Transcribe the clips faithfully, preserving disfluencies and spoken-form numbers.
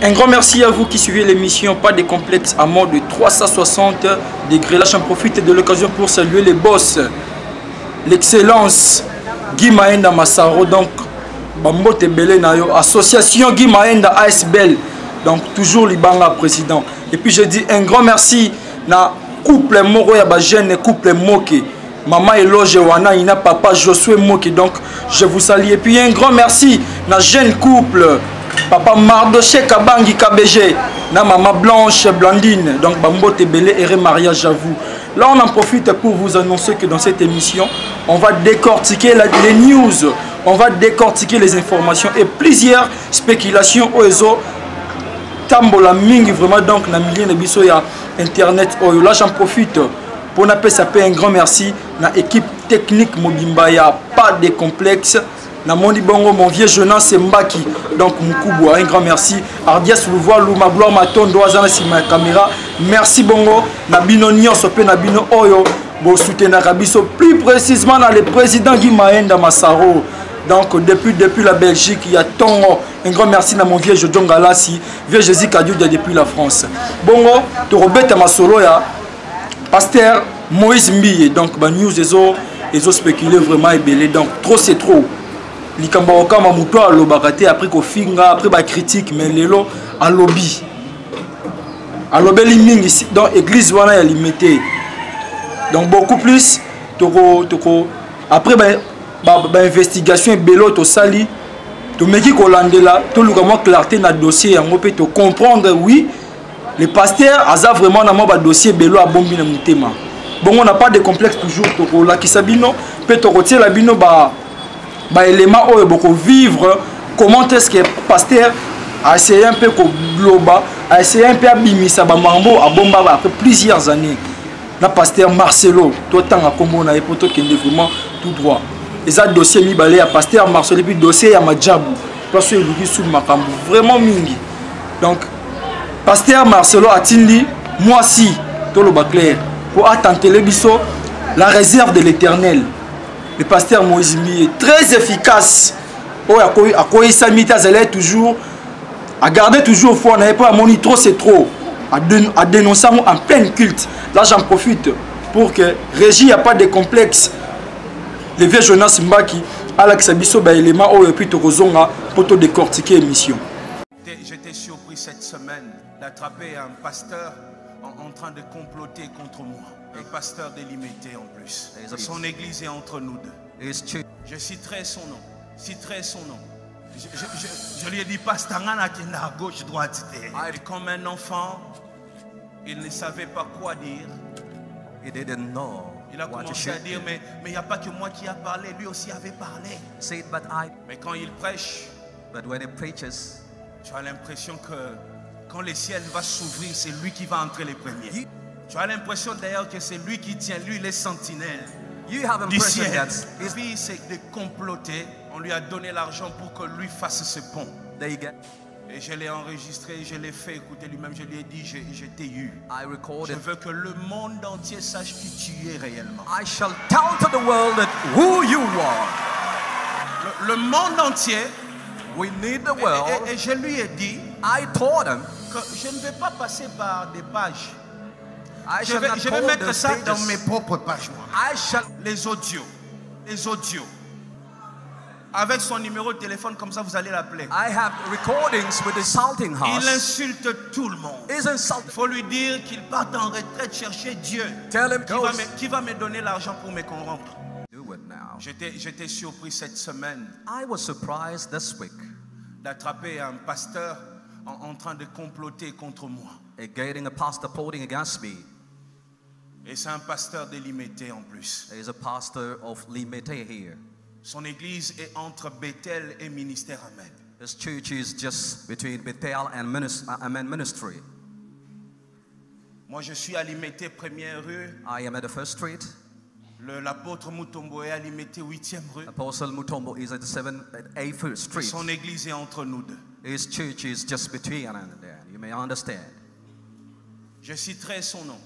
Un grand merci à vous qui suivez l'émission Pas de complexe à mort de trois cent soixante degrés. Là, j'en profite de l'occasion pour saluer les boss, l'excellence Guy Maenda Massaro, donc Bambote Belé Nayo, association Guy Maenda A S B L, donc toujours Libanga président. Et puis je dis un grand merci na couple Moro ya ba jeune couple Moke. Maman Eloge Wana, ina papa Josué Moke, donc je vous salue. Et puis un grand merci na jeune couple Papa Mardoché Kabangi K B G, na maman Blanche Blandine, donc Bambote Belé et mariage j'avoue. Là on en profite pour vous annoncer que dans cette émission, on va décortiquer la, les news, on va décortiquer les informations et plusieurs spéculations au réseau. Tambola mingi vraiment donc na milliers de biso ya internet. Oh, là j'en profite pour n'appeler ça un grand merci na équipe technique Mobimba ya pas de complexe. Na Mondi Bongo, mon vieux Jonas Mbaki, donc Moukoubou, un grand merci. Ardias Louvois, Louma Gloire Maton, Doazana Sima Caméra. Merci Bongo, Nabino Nyon, Sopé Nabino Oyo, Bo soutenir Rabiso, plus précisément dans le président Guy Maenda Massaro. Donc depuis, depuis la Belgique, il y a Tongo. Un grand merci à mon vieux Jodjon Galassi, vieux Jésus Kadjoudia depuis la France. Bongo, tu Robert Masolo, ya pasteur Moïse Mbiye, donc ma news, ils ont, ils ont spéculé vraiment et belé, donc trop c'est trop. Likamba okama muto alobakate après ko finga après ba critique mais lelo a lobby a lobeli mingi dans église wana ya limité donc beaucoup plus toko toko après ba ba, ba investigation belo to sali to meki ko landela to luka mo clarté na dossier yango pe to comprendre oui le pasteur aza vraiment na mo ba dossier belo a bombi na mutema bon on n'a pas de complexe toujours toko la kisabino pe to retirer la bino ba bah élément où beaucoup vivre comment est-ce que pasteur a essayé un peu de globa a essayé un peu à bimisa ba mambo à bomba après plusieurs années la pasteur Marcelo tout temps à combo na epoto qui est vraiment tout droit et ça dossier mi balé à pasteur Marcelo et puis dossier à Madjabou parce que il sous makambo vraiment mingi donc pasteur Marcelo a tindi moi si tout le clair pour attendre les biso la réserve de l'Éternel. Le pasteur Moïse Mbiye est très efficace. Oh, à quoi il s'amite à toujours, à garder toujours fort, on n'avait pas à moni trop, c'est trop. À dénoncer en plein culte. Là, j'en profite pour que Régie n'a pas de complexe. Le vieux Jonas Mbaki, Alex Abisso, bah, élément, oh, et puis Torozonga, pour te décortiquer l'émission. J'étais surpris cette semaine d'attraper un pasteur en, en train de comploter contre moi. Un pasteur délimité en plus. Son église est entre nous deux. Je citerai son nom. Citerai son nom. Je, je, je, je lui ai dit, pasteur Ngana qui est à gauche, droite. Et comme un enfant, il ne savait pas quoi dire. He didn't know. Il a commencé à dire, mais il n'y a pas que moi qui a parlé, lui aussi avait parlé. Said, but I, mais quand il prêche, but when he preaches, tu as l'impression que quand le ciel va s'ouvrir, c'est lui qui va entrer les premiers. Tu as l'impression d'ailleurs que c'est lui qui tient, lui les sentinelles you have du ciel. That et puis c'est de comploter. On lui a donné l'argent pour que lui fasse ce pont. Et je l'ai enregistré, je l'ai fait écouter lui-même. Je lui ai dit, je, je t'ai eu. I recorded. Je veux que le monde entier sache qui tu es réellement. I shall tell to the world that who you are. Le, le monde entier. We need the world. Et, et, et je lui ai dit, I told him, que je ne vais pas passer par des pages. I je vais, je vais mettre ça pages. dans mes propres pages. I shall... Les audios. Les audios. Avec son numéro de téléphone, comme ça vous allez l'appeler. I have recordings with the salting house. Il insulte tout le monde. Il faut lui dire qu'il parte en retraite chercher Dieu. Tell him qui, va me, qui va me donner l'argent pour me corrompre. J'étais surpris cette semaine. I was surprised this week. D'attraper un pasteur en, en train de comploter contre moi. Getting a pastor plotting against me. Et c'est un pasteur délimité en plus. There is a pastor of limité here. Son église est entre Bethel et Ministère Amen. His church is just between Bethel and Amen Ministry. Moi je suis à Limité première rue. I am at the first street. L'apôtre Mutombo est à Limité huitième rue. Apostle Mutombo is at the seventh, eighth street. Son église est entre nous deux. His church is just between and there. You may understand. Je citerai son nom.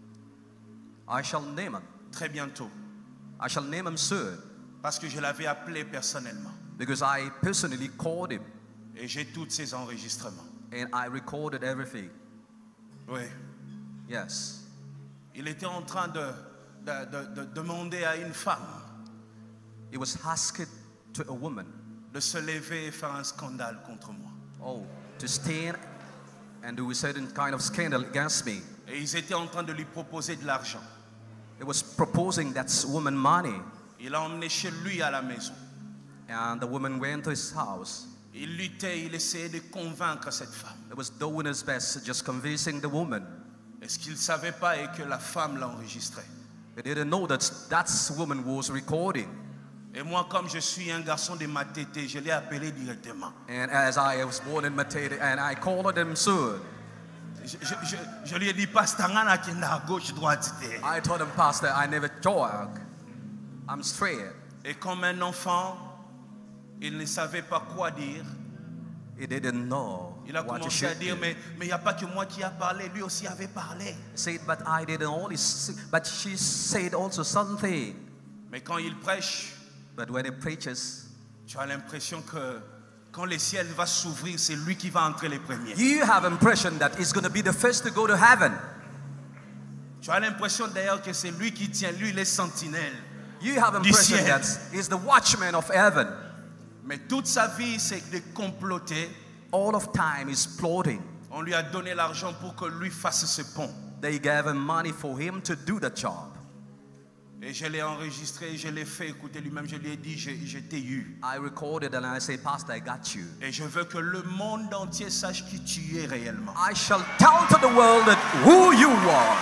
I shall name him. Très bientôt. I shall name him soon. Parce que je l'avais appelé personnellement. Because I personally called him. Et j'ai tous ses enregistrements. And I recorded everything. Oui. Yes. Il était en train de, de, de, de demander à une femme He was asked to a woman, de se lever et faire un scandale contre moi. oh, to stand and do a certain kind of scandal against me. Et ils étaient en train de lui proposer de l'argent. He was proposing that woman money. Il l'a emmené chez lui à la maison. And the woman went to his house. Il luttait, il essayait de convaincre cette femme. He was doing his best, just convincing the woman. Et ce qu'il ne savait pas est que la femme l'a enregistré. He didn't know that that woman was recording. Et moi, comme je suis un garçon de Matete, je l'ai appelé directement. And as I was born in Matete, and I called him soon. Je, je, je, je lui ai dit, Pasteur, à gauche, droite. I told him, Pastor, I never jog. I'm straight. Et comme un enfant, il ne savait pas quoi dire. He didn't know Il a what to commencé à should dire, do. mais il n'y a pas que moi qui a parlé, lui aussi avait parlé. He said, but I didn't only, see, but she said also something. Mais quand il prêche, But when he preaches, tu as l'impression que quand le ciel va s'ouvrir, c'est lui qui va entrer les premiers. you have impression that he's going to be the first to go to heaven. Tu as l'impression d'ailleurs que c'est lui qui tient, lui les sentinelles. You have Du impression ciel. that he's the watchman of heaven. Mais toute sa vie, c'est de comploter. All of time is plotting. On lui a donné l'argent pour que lui fasse ce pont. They gave him money for him to do the job. Et je l'ai enregistré, je l'ai fait écouter lui-même, je lui ai dit, je, je t'ai eu. I recorded and I say, Pastor, I got you. Et je veux que le monde entier sache qui tu es réellement. I shall tell to the world that who you are.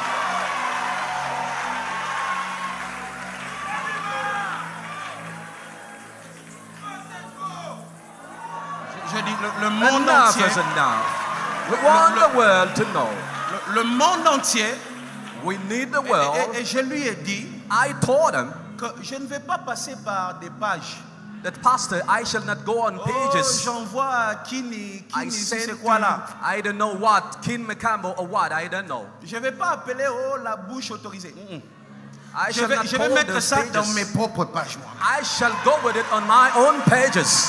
Je, je dis, le, le monde Enough entier, is enough. We want the world to know. le, le monde entier, We need the et, world. et- et je lui ai dit I told him que je ne vais pas passer par des pages. that, Pastor, I shall not go on Oh, pages. j'envoie à Kini, I Kini, sent c'est to, quoi là? I don't know what, King McCampbell or what, I don't know. Je ne vais pas appeler oh, la bouche autorisée. Mm, mm. I Je shall vais, not je vais call mettre those ça dans pages. mes propres pages, moi. I shall go with it on my own pages.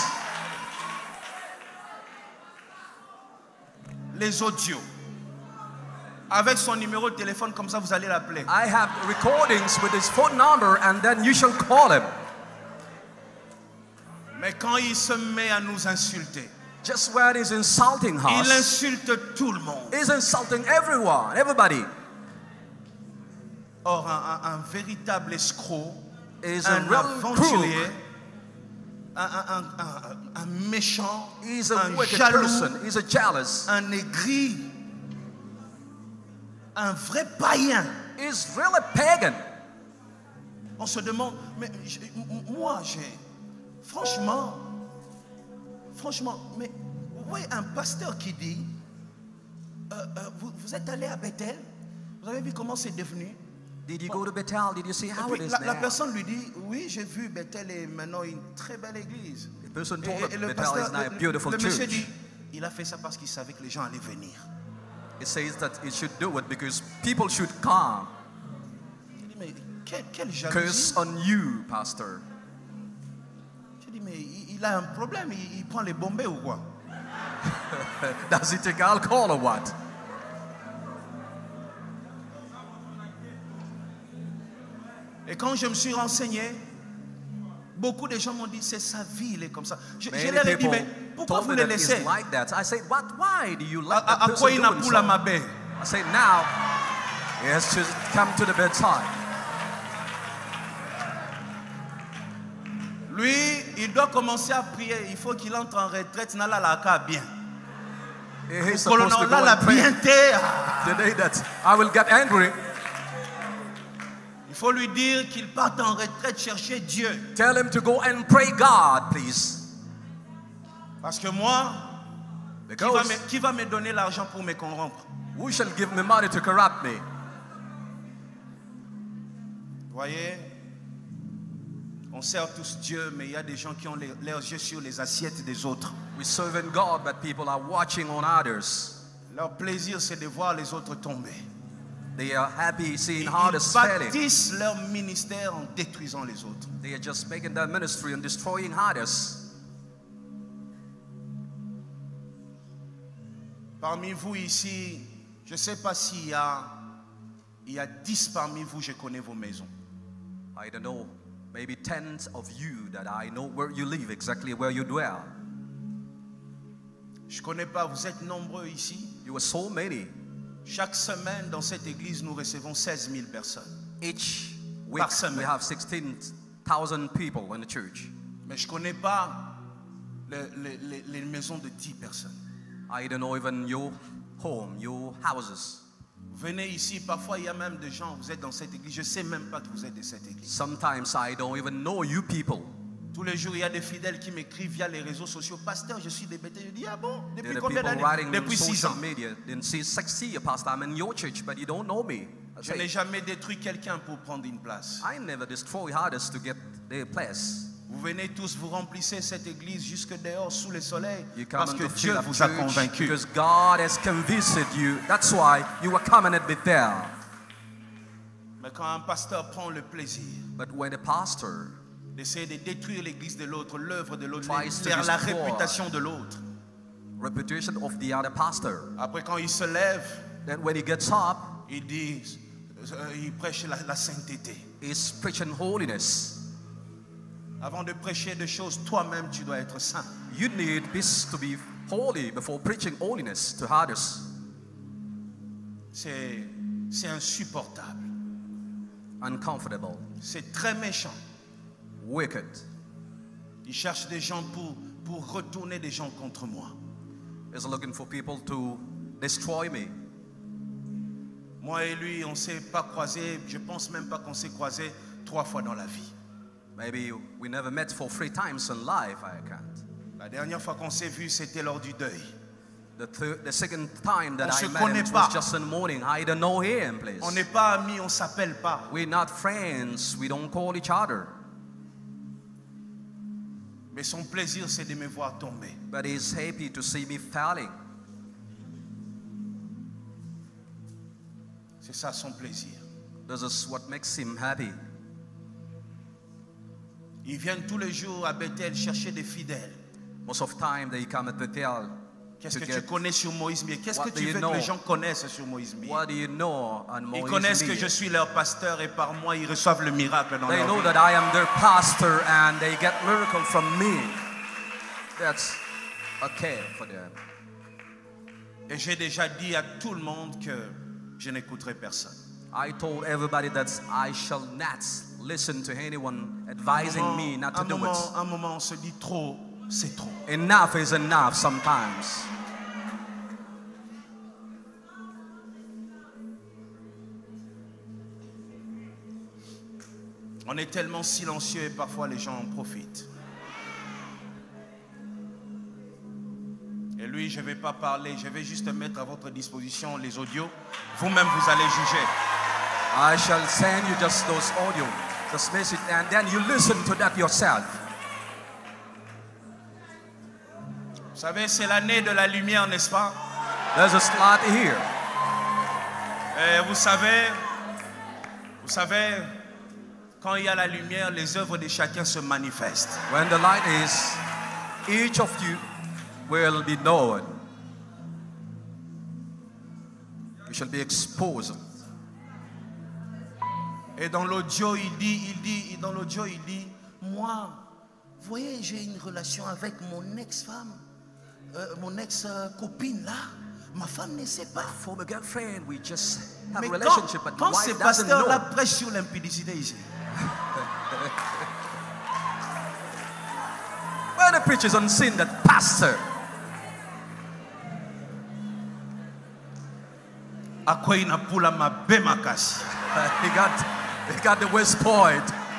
Les audios. Avec son numéro de téléphone, comme ça vous allez l'appeler. I have recordings with his phone number and then you shall call him. Mais quand il se met à nous insulter, Just when he's insulting il us, insulte tout le monde. he's insulting everyone, everybody. Or, un, un- un véritable escroc, He's a un real aventurier, crook. un, un- un- un- un méchant, He's a un wicked jaloux, person. He's a jealous. un aigri, un vrai païen. He's really pagan. On se demande, mais je- m- moi, j'ai, franchement, franchement, mais vous voyez un pasteur qui dit, euh, euh, vous, vous êtes allé à Bethel, vous avez vu comment c'est devenu? Did you go to Bethel? Did you see Et how puis, it is la, la now? personne lui dit, oui, j'ai vu Bethel est maintenant une très belle église. The person Et, told et- et him le Bethel pasteur, is now a le- beautiful le monsieur church. dit, il a fait ça parce qu'il savait que les gens allaient venir. It says that it should do it because people should come. Je dis, mais quelle, quelle Curse jalousie. on you, Pastor. Je dis, mais il, il a un problème, il, il prend les bombés ou quoi? Does he take alcohol or what? Et quand je me suis renseigné, beaucoup de gens m'ont dit, c'est sa vie, il est comme ça. Je, je Many leur ai dit, people mais pourquoi told vous me le that he's laissez? like that. I said, what? Why do you À, let that à- à quoi person il n'a doing pour la so? mabé? I said, now he has to come to the bedside. Lui, il doit commencer à prier. Il faut qu'il entre en retraite. Nala la ka bien. He's supposed to Colonel, go là, la and pray. bien té. Ah. The day that I will get angry, Il faut lui dire qu'il parte en retraite chercher Dieu. tell him to go and pray God, please. Parce que moi, qui va, Because me, qui va me donner l'argent pour me corrompre? who shall give me money to corrupt me? Voyez, on sert tous Dieu, mais il y a des gens qui ont les- leurs yeux sur les assiettes des autres. We serve in God, but people are watching on others. Leur plaisir, c'est de voir les autres tomber. They are happy seeing Ils others failing. bâtissent leur ministère en détruisant les autres. They are just making their ministry and destroying others. Parmi vous ici, je ne sais pas s'il y a, il y a dix parmi vous, je connais vos maisons. I don't know, maybe tens of you that I know where you live, exactly where you dwell. Je ne connais pas, vous êtes nombreux ici. You are so many. Chaque semaine dans cette église, nous recevons seize mille personnes. Each week Par semaine. we have sixteen thousand people in the church. Mais je ne connais pas les, les, les, les maisons de dix personnes. I don't know even your home, your houses. Vous venez ici, parfois il y a même des gens, vous êtes dans cette église, je ne sais même pas que vous êtes de cette église. Sometimes I don't even know you people. Tous les jours, il y a des fidèles qui m'écrivent via les réseaux sociaux. Pasteur, je suis débêté. Je dis, ah bon? Depuis There are combien people d'années? writing on Depuis six social ans. media. Then see, six years, Pastor, I'm in your church, but you don't know me. I Je say, n'ai jamais détruit quelqu'un pour prendre une place. I never destroy others to get their place. Vous venez tous, vous remplissez cette église jusque dehors, sous le soleil, You come parce and que to Dieu fill up vous a church convaincu. because God has convinced you. That's why you are coming and be there. Mais quand un pasteur prend le plaisir But when a pastor d'essayer de détruire l'église de l'autre, l'œuvre de l'autre, tries to faire la destroy réputation de l'autre, reputation of the other pastor, après quand il se lève, then when he gets up, il dit, euh, il prêche la, la sainteté. he's preaching holiness. Avant de prêcher des choses, toi-même tu dois être saint. You need this to be holy before preaching holiness to others. C'est, c'est insupportable. Uncomfortable, C'est très méchant. wicked. Il cherche des gens pour, pour retourner des gens contre moi. He's looking for people to destroy me. Moi et lui, on ne s'est pas croisés. Je pense même pas qu'on s'est croisés trois fois dans la vie. Maybe we never met for three times in life. I can't. La dernière fois qu'on s'est vu, c'était lors du deuil. The, third, the second time that On I se met connaît him pas. was just in the morning. I don't know him, please. On n'est pas amis, on s'appelle pas. We're not friends. We don't call each other. Mais son plaisir, c'est de me voir tomber. But he's happy to see me falling. C'est ça son plaisir. This is what makes him happy. Ils viennent tous les jours à Bethel chercher des fidèles. Most of the time they come at Bethel Qu'est-ce to que get, tu connais sur Moïse Mier? Qu'est-ce What que do tu you veux know? que les gens connaissent sur Moïse Mier? what do you know on Ils Moïse connaissent que Mier? je suis leur pasteur et par moi ils reçoivent le miracle dans They leur know vie. that I am their pastor and they get miracle from me. That's okay for them. Et j'ai déjà dit à tout le monde que je n'écouterai personne. I told everybody that I shall not listen to anyone advising Un me moment, not to un do moment, it. un moment, on se dit trop, c'est trop. Enough is enough sometimes. On est tellement silencieux et parfois les gens en profitent. Et lui, je ne vais pas parler, je vais juste mettre à votre disposition les audios. Vous-même, vous allez juger. I shall send you just those audio, this message, and then you listen to that yourself. Vous savez, c'est l'année de la lumière, n'est-ce pas? There's a slot here. Et vous savez, vous savez, quand il y a la lumière, les œuvres de chacun se manifestent. When the light is, each of you will be known. You shall be exposed. Et dans l'audio, il dit, il dit, dans l'audio, il dit, moi, vous voyez, j'ai une relation avec mon ex-femme, euh, mon ex-copine là. Ma femme ne sait pas. For my girlfriend, we just have Mais a quand, relationship, but the quand wife ces doesn't pasteurs-là know. prêchent sur l'impudicité ici, When the preacher's on sin, that pastor, à quoi il n'a pas la mabe makasi. he got, he got the West Point.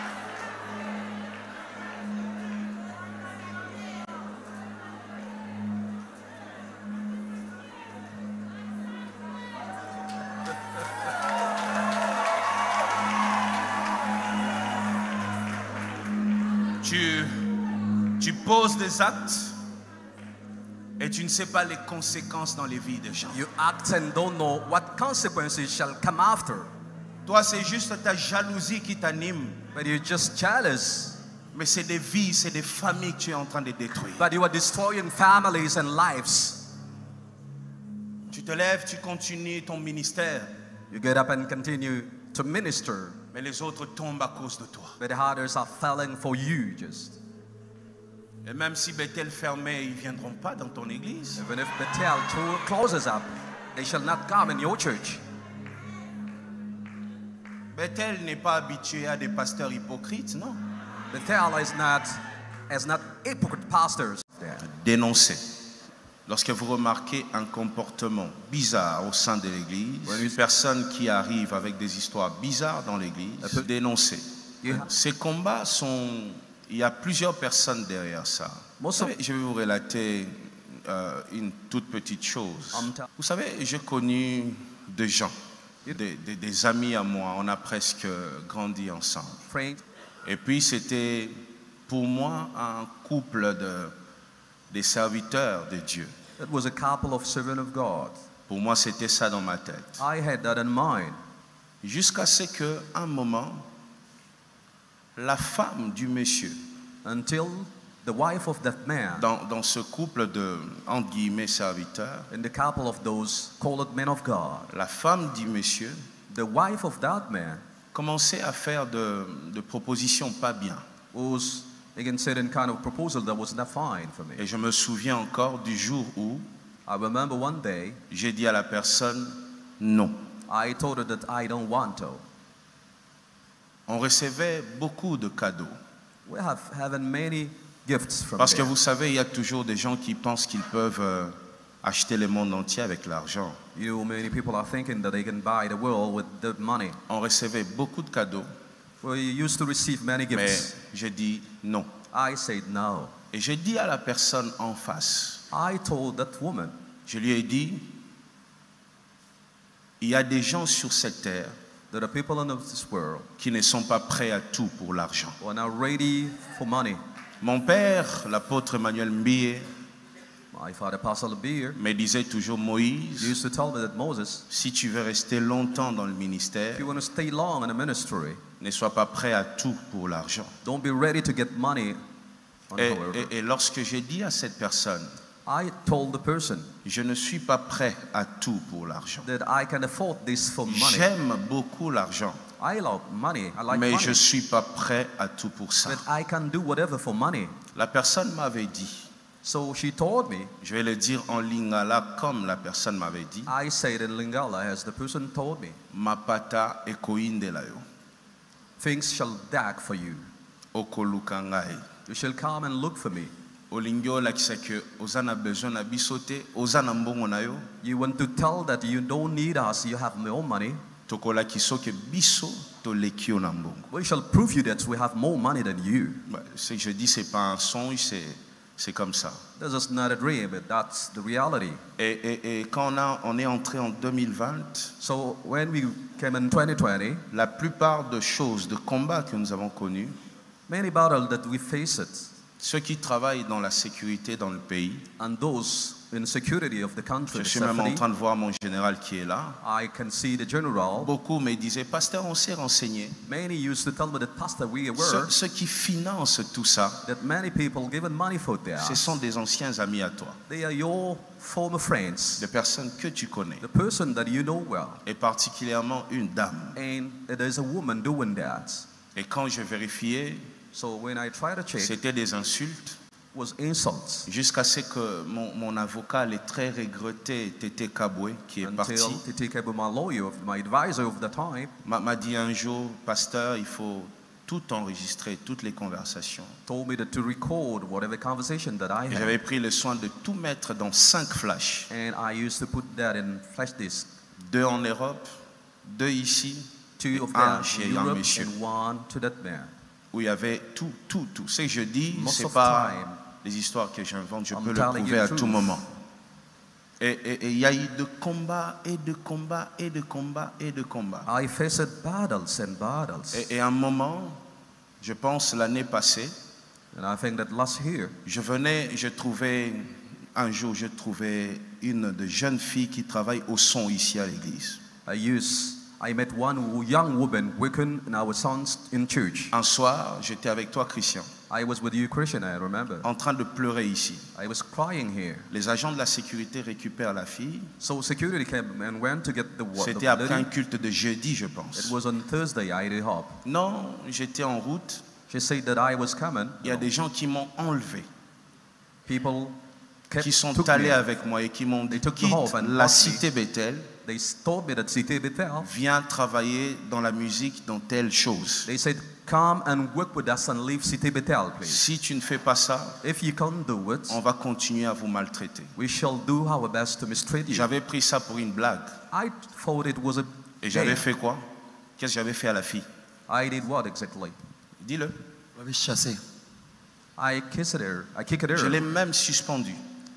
Tu, tu poses des actes et tu ne sais pas les conséquences dans les vies des gens. You act and don't know what consequences shall come after. Toi, c'est juste ta jalousie qui t'anime. But you're just jealous. Mais c'est des vies, c'est des familles que tu es en train de détruire. But you are destroying families and lives. te lèves, tu continues ton ministère. You get up and continue to minister. Mais les autres tombent à cause de toi. But the others are falling for you just. Et même si Bethel fermait, ils ne viendront pas dans ton église. Even if Bethel closes up, they shall not come in your church. Bethel n'est pas habitué à des pasteurs hypocrites, non. Bethel is not, is not hypocrite pastors there. Dénoncer. Lorsque vous remarquez un comportement bizarre au sein de l'église, une personne qui arrive avec des histoires bizarres dans l'église, dénoncer. Yeah. Ces combats sont... Il y a plusieurs personnes derrière ça. Vous savez, je vais vous relater euh, une toute petite chose. Vous savez, j'ai connu des gens, des, des, des amis à moi, on a presque grandi ensemble. Et puis c'était pour moi un couple de, des serviteurs de Dieu. It was a couple of servants of God. Pour moi, c'était ça dans ma tête. I had that in mind. Jusqu'à ce qu'à un moment, la femme du monsieur, until the wife of that man, dans, dans ce couple de, entre guillemets, serviteurs, in the couple of those called men of God, la femme du monsieur, the wife of that man, commençait à faire de, de propositions pas bien. was again certain kind of proposal that was not fine for me. Et je me souviens encore du jour où I remember one day, j'ai dit à la personne non. I told her that I don't want to. On recevait beaucoup de cadeaux. We have having many gifts from Parce que there. vous savez, il y a toujours des gens qui pensent qu'ils peuvent euh, acheter le monde entier avec l'argent. You, many people are thinking that they can buy the world with the money. On recevait beaucoup de cadeaux. We used to receive many gifts. Mais j'ai dit non. I said no. Et j'ai dit à la personne en face, I told that woman, je lui ai dit, il y a des gens sur cette terre there are people in this world qui ne sont pas prêts à tout pour l'argent. who are not ready for money. Mon père, l'apôtre Emmanuel Mbie, My father, Pastor Beer, me disait toujours, Moïse, used to tell me that Moses, si tu veux rester longtemps dans le if ministère, you want to stay long in the ministry, ne sois pas prêt à tout pour l'argent. don't be ready to get money. On Et, however. et- et lorsque j'ai dit à cette personne, I told the person je ne suis pas prêt à tout pour l'argent. that I can afford this for money. J'aime beaucoup l'argent, I love money. I like mais money. je ne suis pas prêt à tout pour ça. But I can do whatever for money. La personne m'avait dit, So she told me, je vais le dire en lingala comme la personne m'avait dit, I said in Lingala as the person told me, mapata ekoindelayo, things shall dark for you. okoluka ngai. You shall come and look for me. Olingi olakisa ke oza na besoin na biso te, oza na mbongo na yo, You want to tell that you don't need us, you have more money. tokolakisa ke biso toleki yo na mbongo. We shall prove you that we have more money than you. Bah, ce que je dis, c'est pas un songe, c'est c'est comme ça. This is not a dream, but that's the reality. Et, et, et quand on, a, on est entré en deux mille vingt, So when we came in twenty twenty, la plupart de choses, de combats que nous avons connus, many battles that we faced, ceux qui travaillent dans la sécurité dans le pays, and those in security of the country, je the suis même en safety, train de voir mon général qui est là, I can see the general. beaucoup me disaient, pasteur, on s'est renseigné. Many used to tell me that, Pastor, we were Ceux, ceux qui financent tout ça, that many people given money for there. ce sont des anciens amis à toi, They are your former friends, des personnes que tu connais, the person that you know well. et particulièrement une dame. And there's a woman doing that. Et quand je vérifiais, So when I tried to check, it c'était des insultes, was insults. jusqu'à ce que mon, mon avocat, le très regretté Tété Kaboué, qui est parti, Until to take care of my lawyer, my advisor of the time, m'a m'a dit un jour, pasteur, il faut tout enregistrer, toutes les conversations. told me that to record whatever conversation that I Et j'avais had. pris le soin de tout mettre dans cinq flashs. And I used to put that in flash disk. Deux en Europe, deux ici, Two of un them chez in un Europe monsieur, and one to that man. où il y avait tout, tout, tout. Ce que je dis, Most c'est of pas time, des histoires que j'invente, je I'm peux le telling prouver you à truth. tout moment. Et et- et il y a eu de combats et de combats et de combats et de combats. I faced battles and battles. Et, et à un moment, je pense l'année passée, And I think that last year, je venais, je trouvais, un jour, je trouvais une de jeunes filles qui travaille au son ici à l'église. I used, I met one young woman working in our sons in church. Un soir, j'étais avec toi, Christian. I was with you, Christian, I remember. En train de pleurer ici. I was crying here. Les agents de la sécurité récupèrent la fille. So security came and went to get the water. C'était après un culte de jeudi, je pense. It was on Thursday, I hope. Non, j'étais en route. She said that I was coming. Il y a des gens qui m'ont enlevé. People kept, qui sont took allés me. avec moi et qui m'ont dit, took quitte me home and la brought cité me. Bethel, They told me that Cité Bethel. viens travailler dans la musique, dans telle chose. They said, come and work with us and leave Cité Bethel, please. Si tu ne fais pas ça, If you can't do it, on va continuer à vous maltraiter. we shall do our best to mistreat you. J'avais pris ça pour une blague. I thought it was a Et j'avais game. fait quoi? Qu'est-ce que j'avais fait à la fille? I did what exactly? Dis-le. Vous m'avez chassé. I kissed her. I kicked her. Je l'ai même suspendu.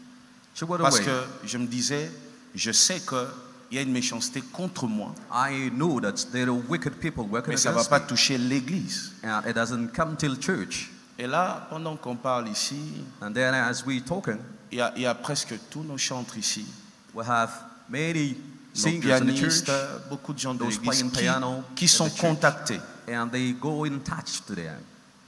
She went Parce away. que je me disais, je sais qu'il y a une méchanceté contre moi, I knew that there are wicked people working mais ça ne va against pas me. toucher l'église. And it doesn't come till church. Et là, pendant qu'on parle ici, And then as we talking, il y a, il y a presque tous nos chantres ici, we have many nos singers in the pianistes, church, beaucoup de gens de those l'église playing qui, piano qui in sont the church. contactés. And they go in touch to them.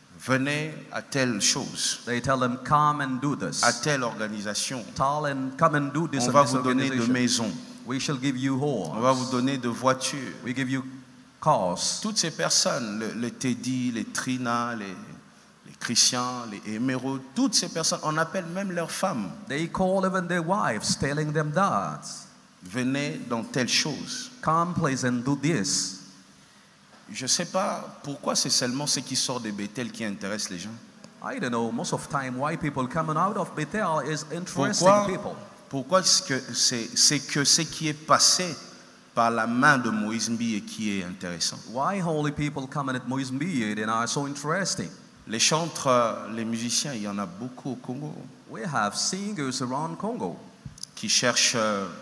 Venez à telle chose, They tell them, come and do this. à telle organisation. Tell and come and do this On and va this vous donner de organization. maisons, We shall give you homes. on va vous donner de voitures. We give you cars. Toutes ces personnes, le, le Teddy, les Trina, les, les Christian, les Émeraudes, toutes ces personnes, on appelle même leurs femmes. They call even their wives, telling them that. Venez dans telle chose. Come please and do this. Je ne sais pas pourquoi c'est seulement ce qui sort de Bethel qui intéresse les gens. I don't know, most of the time why people coming out of Bethel is interesting Pourquoi, people. pourquoi est-ce que c'est, c'est que ce qui est passé par la main de Moïse Mbi qui est intéressant. Why holy people coming at Moïse Mbi and are so interesting? Les chantres, les musiciens, il y en a beaucoup au Congo We have singers around Congo. qui cherchent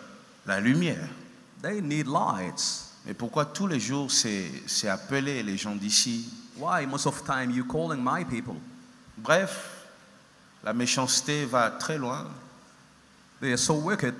la lumière. They need lights. Mais pourquoi tous les jours c'est, c'est appeler les gens d'ici? Why most of the time you calling my people? Bref, la méchanceté va très loin. They are so wicked.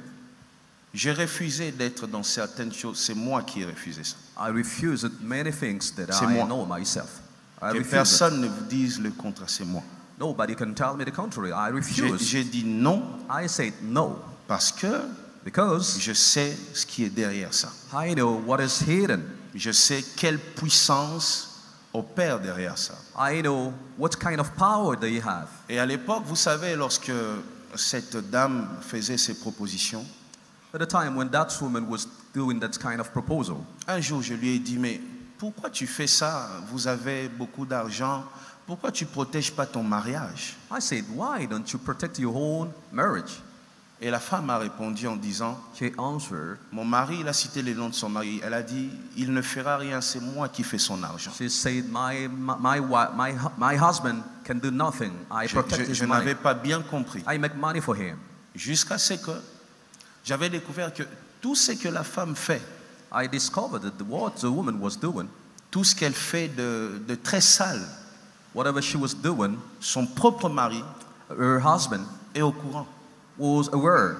J'ai refusé d'être dans certaines choses. C'est moi qui ai refusé ça. I refuse it many things that C'est I moi. know myself. I Que refuse it. personne ne vous dise le contraire, c'est moi. Nobody can tell me the contrary. I J'ai, refuse. j'ai dit non I said no parce que because je sais ce qui est derrière ça. I know what is hidden. Je sais quelle puissance opère derrière ça. I know what kind of power they have. Et à l'époque, vous savez, lorsque cette dame faisait ses propositions, At the time when that woman was doing that kind of proposal, un jour je lui ai dit, mais pourquoi tu fais ça? Vous avez beaucoup d'argent. Pourquoi tu ne protèges pas ton mariage? I said, why don't you protect your own marriage? Et la femme a répondu en disant, She answered, mon mari, il a cité le nom de son mari. Elle a dit, il ne fera rien, c'est moi qui fais son argent. she said, my, my, my, my, my husband can do nothing. I Je, protect je- his je money. n'avais pas bien compris. I make money for him. Jusqu'à ce que j'avais découvert que tout ce que la femme fait, I discovered that the, what the woman was doing, tout ce qu'elle fait de, de très sale, whatever she was doing, son propre mari her husband est au courant. was aware.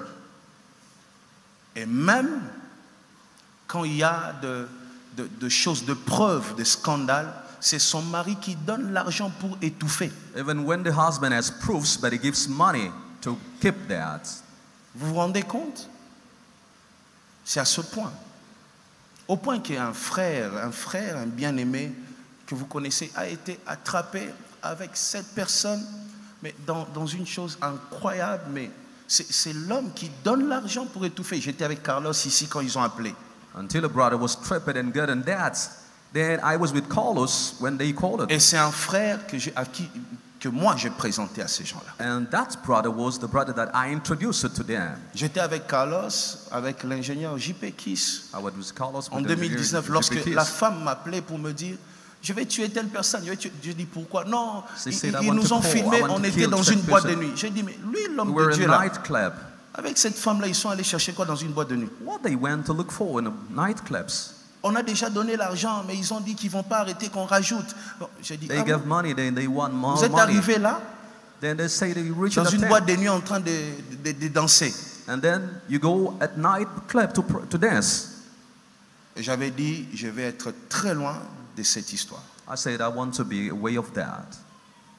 Et même quand il y a de, de- de choses, de preuves, de scandales, c'est son mari qui donne l'argent pour étouffer. Even when the husband has proofs, but he gives money to keep that. Vous vous rendez compte? C'est à ce point. Au point qu'un frère, un frère, un bien-aimé que vous connaissez a été attrapé avec cette personne, mais dans, dans une chose incroyable, mais c'est, c'est l'homme qui donne l'argent pour étouffer. J'étais avec Carlos ici quand ils ont appelé. Until a brother was tripped and gotten that. Then I was with Carlos when they called it. Et c'est un frère que, j'ai, à qui, que moi j'ai présenté à ces gens-là. And that brother was the brother that I introduced to them. J'étais avec Carlos, avec l'ingénieur J P Kiss. I was with Carlos En with deux the mille dix-neuf, G P lorsque Ks. la femme m'appelait pour me dire je vais tuer telle personne, je vais tuer. Je dis pourquoi? Non, She ils, said, I ils want nous to ont call, filmé, I want on to était kill dans that une boîte de person. nuit. J'ai dit mais lui, We l'homme were de in Dieu a là, nightclub. avec cette femme-là, ils sont allés chercher quoi dans une boîte de nuit? What they went to look for in a nightclubs. On a déjà donné l'argent, mais ils ont dit qu'ils ne vont pas arrêter, qu'on rajoute. Bon, j'ai dit, They ah gave bon? money, then they want more Vous êtes money. arrivé là, Then they say they reach dans the une tent. boîte de nuit en train de, de, de danser. And then you go at night club to, pr- to dance. Et j'avais dit, je vais être très loin de cette histoire. I said, I want to be away of that.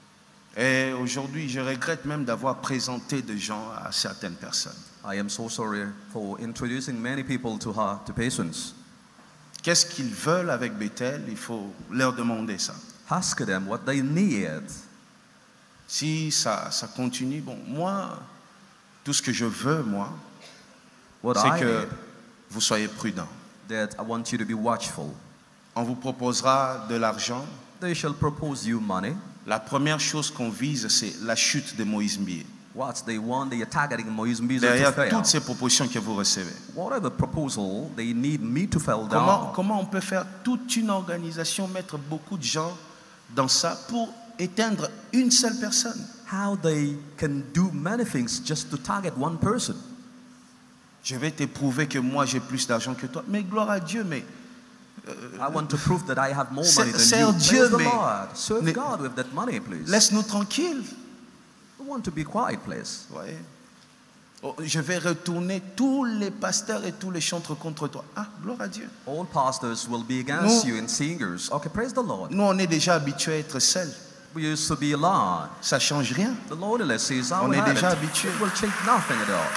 Et aujourd'hui, je regrette même d'avoir présenté des gens à certaines personnes. I am so sorry for introducing many people to her, to patients. Qu'est-ce qu'ils veulent avec Bethel? Il faut leur demander ça. Ask them what they need. Si ça, ça continue, bon, moi, tout ce que je veux, moi, c'est que vous soyez prudents. That I want you to be watchful. On vous proposera de l'argent. They shall propose you money. La première chose qu'on vise, c'est la chute de Moïse Mbié. What they want, they are targeting Moïse Mbié Derrière to fail. toutes ces propositions que vous recevez. Whatever proposal, they need me to fall Comment, down. comment on peut faire toute une organisation, mettre beaucoup de gens dans ça pour éteindre une seule personne? How they can do many things just to target one person. Je vais te prouver que moi j'ai plus d'argent que toi. Mais gloire à Dieu, mais I want to prove that I have more money than Sers you. Dieu, Praise the mais Lord. Serve ne- God with that money, please. laisse-nous tranquilles. We want to be quiet, please. Ouais. Oh, je vais retourner tous les pasteurs et tous les chantres contre toi. Ah, gloire à Dieu. All pastors will be against Nous- you and singers. Okay, praise the Lord. Nous, on est déjà habitués à être seuls. We used to be alone. Ça ne change rien. The loneliness is our On est habit. déjà habitué. It will change nothing at all.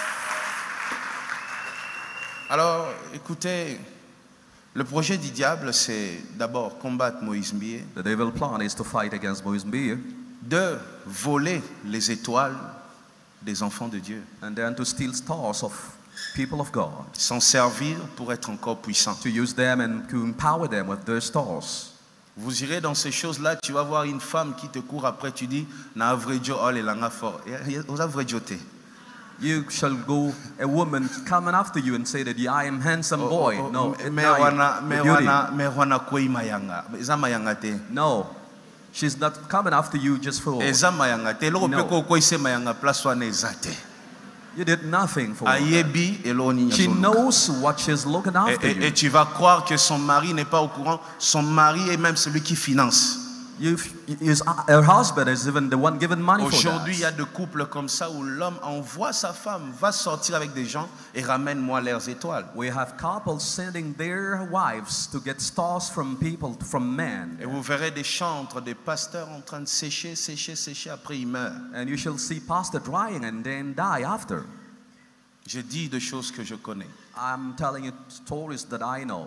Alors, écoutez, le projet du diable, c'est d'abord combattre Moïse Mbié, The devil plan is to fight against Moïse Mbié de voler les étoiles des enfants de Dieu, and then to steal stars of people of God, s'en servir pour être encore puissant. to use them and to empower them with their stars. Vous irez dans ces choses-là, tu vas voir une femme qui te court après, tu dis, na vrai Dieu, oh les langues fort. Vous avez vrai Dieu. You shall go, a woman coming after you and say that I am handsome boy. No, at me night, wana me the beauty. wana me wana koi mayanga. Eza mayanga te. No, she's not coming after you just for. Eza mayanga te. Loko No. pe ko koi se mayanga place wana eza te. You did nothing for her. Ayebi elo ni She nyazoluka. knows what she's looking Et, after et- et you. tu vas croire que son mari n'est pas au courant. Son mari est même celui qui finance. You, is, her husband is even the one giving money for Aujourd'hui, il y a that. des couples comme ça où l'homme envoie sa femme, va sortir avec des gens et ramène-moi leurs étoiles. We have couples sending their wives to get stars from people, from men. Et vous verrez des chantres, des pasteurs en train de sécher, sécher, sécher, après ils meurent. And you shall see pastor drying and then die after. Je dis des choses que je connais. I'm telling you stories that I know.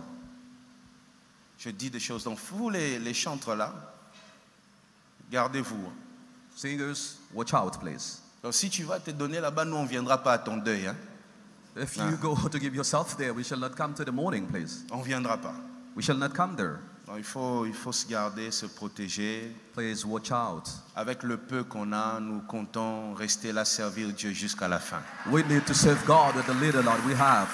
Je dis des choses. Donc vous les, les chantres là, gardez-vous. Singers, watch out, please. Donc si tu vas te donner là-bas, nous on ne viendra pas à ton deuil. Hein? If Ah. you go to give yourself there, we shall not come to the morning, please. On ne viendra pas. We shall not come there. Donc, il faut, il faut se garder, se protéger. Please watch out. Avec le peu qu'on a, nous comptons rester là, servir Dieu jusqu'à la fin. We need to serve God with the little that we have.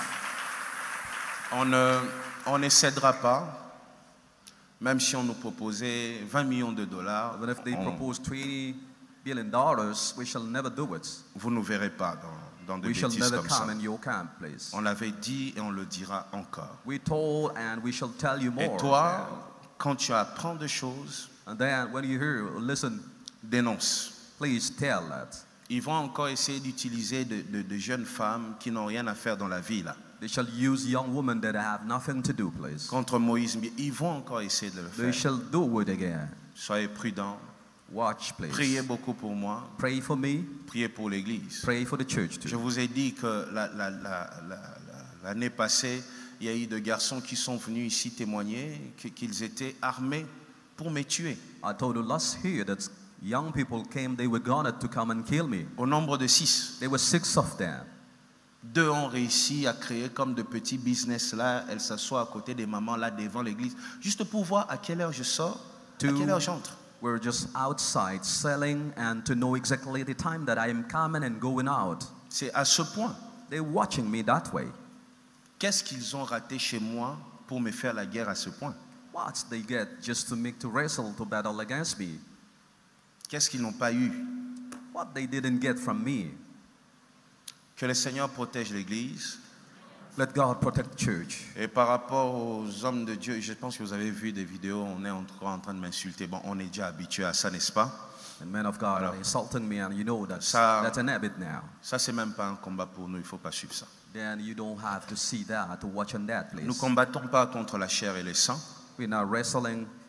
On ne on ne cédera pas, même si on nous proposait vingt millions de dollars. Even if they on- propose twenty billion dollars, we shall never do it. vous ne nous verrez pas dans, dans des We shall bêtises never comme ça. come in your camp, please. On l'avait dit et on le dira encore. We told and we shall tell you Et more. toi, quand tu apprends des choses, And then when you hear, listen, dénonce. please tell that. Ils vont encore essayer d'utiliser de, de- de jeunes femmes qui n'ont rien à faire dans la vie là, They shall use young women that have nothing to do, please. contre Moïse. Ils vont encore essayer de le They faire. shall do it again. Soyez prudents. Watch, please. Priez beaucoup pour moi. Pray for me. Priez pour l'Église. Pray for the church Je too. vous ai dit que la- la- la- la- la- l'année passée, il y a eu des garçons qui sont venus ici témoigner que- qu'ils étaient armés pour me tuer. I told you last year that young people came, they were gonna to come and kill me. Au nombre de six. There were six of them. Deux ont réussi à créer comme de petits business là. Elles s'assoient à côté des mamans là devant l'église, juste pour voir à quelle heure je sors, à Two quelle heure j'entre. were just outside selling and to know exactly the time that I am coming and going out. C'est à ce point. They're watching me that way. Qu'est-ce qu'ils ont raté chez moi pour me faire la guerre à ce point? What they get just to make to wrestle, to battle against me. Qu'est-ce qu'ils n'ont pas eu? What they didn't get from me. Que le Seigneur protège l'église. Let God protect the church. Et par rapport aux hommes de Dieu, je pense que vous avez vu des vidéos, on est encore en train de m'insulter. Bon, on est déjà habitué à ça, n'est-ce pas? The men of God Alors, are insulting me, and you know that ça- that's an habit now. Ça, c'est même pas un combat pour nous, il ne faut pas suivre ça. Then you don't have to see that, to watch on that, Nous ne please. combattons pas contre la chair et le sang, We're not wrestling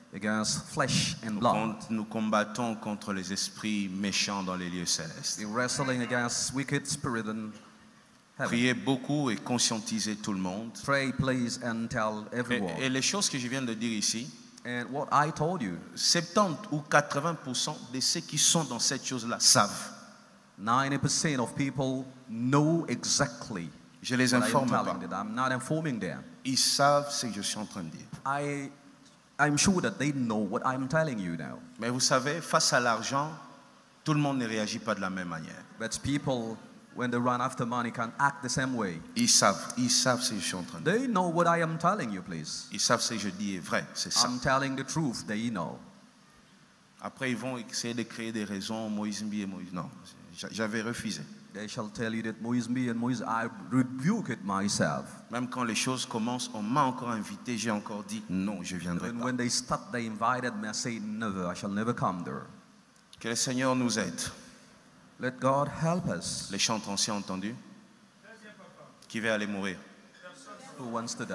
against flesh and blood. Nous combattons contre les esprits méchants dans les lieux célestes. We're wrestling against wicked spirit in heaven. Priez beaucoup et conscientisez tout le monde. Pray, please, and tell everyone. Et, et les choses que je viens de dire ici, And what I told you, soixante-dix ou quatre-vingts pour cent de ceux qui sont dans cette chose-là savent. ninety percent of people know exactly. Je les what informe I am pas. telling them. I'm not informing them. Ils savent ce que je suis en train de dire. I, I'm sure that they know what I'm telling you now. Mais vous savez, face à l'argent, tout le monde ne réagit pas de la même manière. But people, when they run after money, can act the same way. Ils savent, ils savent ce que je suis en train de dire. They know what I am telling you, please. Ils savent ce que je dis est vrai, c'est ça. I'm telling the truth, they know. Après, ils vont essayer de créer des raisons, Moïse Mbi et Moïse. Non, j'avais refusé. They shall tell you that Moïse me and Moïse, I rebuke it myself. Même quand les choses commencent, on m'a encore invité, j'ai encore dit non, je viendrai And pas. when they start, they invited me. I say, never, I shall never come there. Que le Seigneur nous aide. Let God help us. Les chants anciens entendus. Qui va aller mourir? Who wants to die?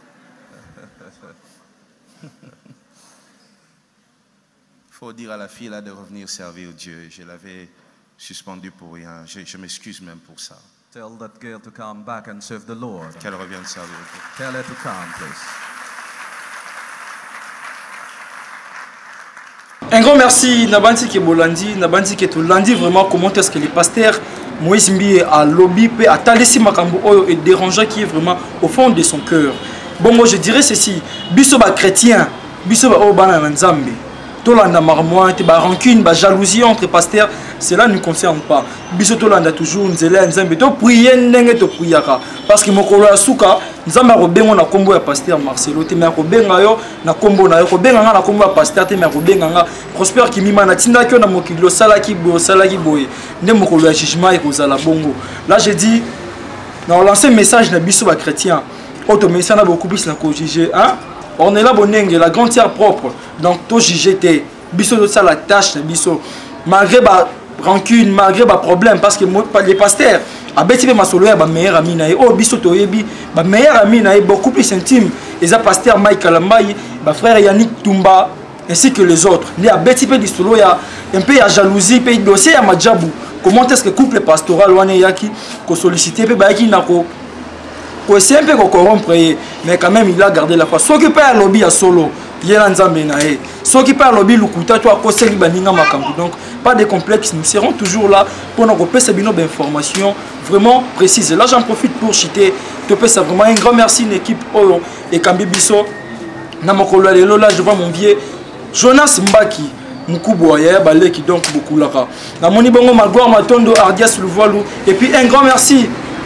Il faut dire à la fille là de revenir servir Dieu. Je l'avais suspendu pour rien. Je, je m'excuse même pour ça. Tell that girl to come back and serve the Lord. Qu'elle revienne servir Dieu. Tell her to come, please. Un grand merci, Nabanti Kebolandi, Nabanti Ketolandi, vraiment comment est-ce que les pasteurs Moïse Mbi a lobby, a talesi makambo oyo et dérangeant qui est vraiment au fond de son cœur. Bon, moi je dirais ceci, biso ba chrétien, biso ba obana nzambe. Tolanda marmoite, ba rancune, ba jalousie entre pasteurs, cela ne nous concerne pas. Biso tolanda toujours nzela nzambe, to prier ndenge to priaka parce que mokolo ya suka nzambe akobenga na kombo ya pasteur Marcelo te me akobenga yo na kombo na yo kobenga nga na kombo ya pasteur te me akobenga nga Prosper Kimima na tinda kyo na mokilo salaki bo salaki boye nde mokolo ya jugement ekozala bongo. Là je dis na lancer message na biso ba chrétien auto message na beaucoup plus na ko juger hein. On est là bonenge la grande terre propre donc to juger te biso de ça la tâche na biso malgré ba rancune malgré ba problème parce que les pasteurs a beti pe masolo ya ba meilleur ami na ye o biso toyebi ba meilleur ami na ye beaucoup plus intime les pasteur Mike Kalambai ba frère Yannick Tumba ainsi que les autres ni a beti pe disolo ya un peu ya jalousie pe dossier ya majabu comment est-ce que couple pastoral wana yaki ko solliciter pe ba yaki na ko ko essayer un peu ko corrompre mais quand même il a gardé la foi s'occuper à lobby à solo yela nzambe na ye soki pa lobby lukuta to akoseli baninga makambu donc pas de complexe nous serons toujours là pour nous repasser bino d'informations vraiment précises. Là j'en profite pour citer te pesa vraiment un grand merci une équipe oyo et Kambi Biso na mokolo lelo là je vois mon vieux Jonas Mbaki Mukubwa ya baleki donc beaucoup là na moni bongo Magloire Matondo Ardias Luvoilou et puis un grand merci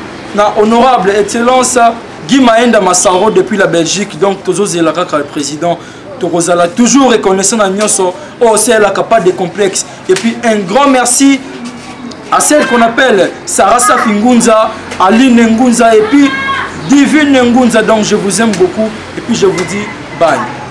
na honorable excellence Guy Maenda Massaro depuis la Belgique donc tozo zelaka ka le président Torozala toujours reconnaissant à Nyoso oh c'est là capable de complexe et puis un grand merci à celle qu'on appelle Sarah Safi Ngunza, Aline Ngunza et puis Divine Ngunza donc je vous aime beaucoup et puis je vous dis bye.